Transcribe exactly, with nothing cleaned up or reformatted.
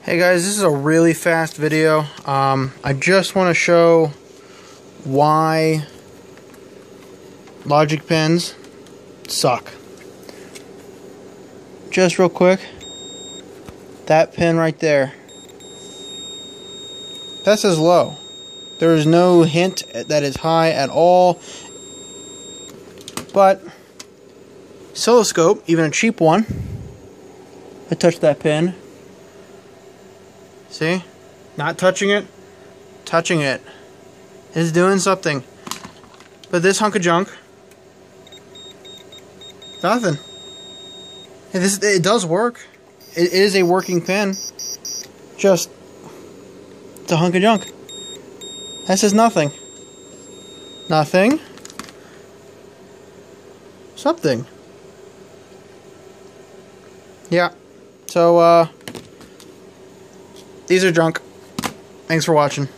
Hey guys, this is a really fast video. Um, I just want to show why logic pins suck. Just real quick, that pin right there, that says low. There is no hint that is high at all. But oscilloscope, even a cheap one, I touch that pin. See? Not touching it, touching it. It's doing something. But this hunk of junk, nothing. It, this, it does work. It is a working pin. Just, it's a hunk of junk. That says nothing. Nothing. Something. Yeah. So, uh... these are junk. Thanks for watching.